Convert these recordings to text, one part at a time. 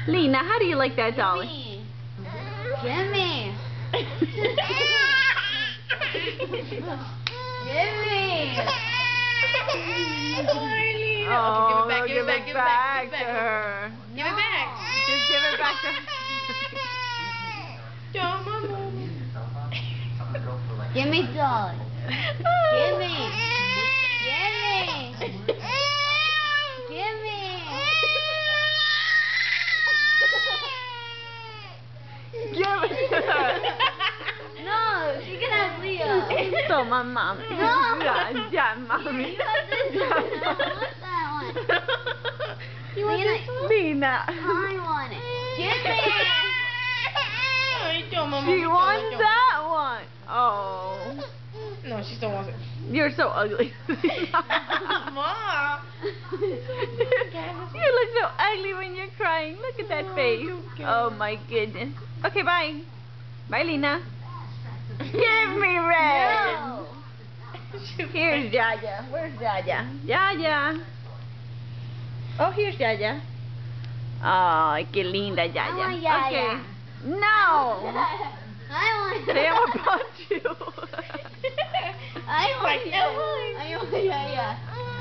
Lena, how do you like that dolly? Gimme. Gimme. Oh, give it back to her. Give it back. Just give it back to her. Give me dolly. Give me. Give me. Give me. Give it to her. No, she can have Leo. Toma, mami. No. Ya, mami. You want this one? I want that one. You want this one? Lena. I want it. Give me. She wants that one. Oh. No, she still wants it. You're so ugly. Mom. You look so ugly when you're crying. Look at that face. Oh my goodness. Okay, bye. Bye, Lena. Give me Red. No. Here's Jaja. Where's Jaja? Jaja. Oh, here's Jaja. Ay, qué linda Jaja. I want Yaya. Okay. No. I want They all brought you. I want Yaya. I want Yaya.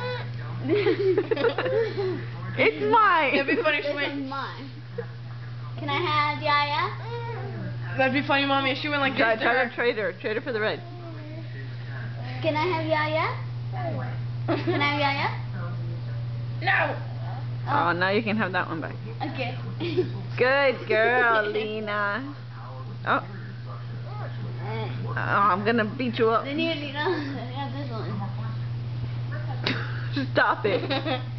It's mine. It'd be funny if she This went. is mine. Can I have Yaya? That'd be funny, Mommy, if she went like Try this. to her. to trade her. Trade her for the red. Can I have Yaya? Can I have Yaya? No. Oh, now you can have that one back. Okay. Good girl, Lena. Oh. Oh, I'm gonna beat you up. Then you have this one. Stop it.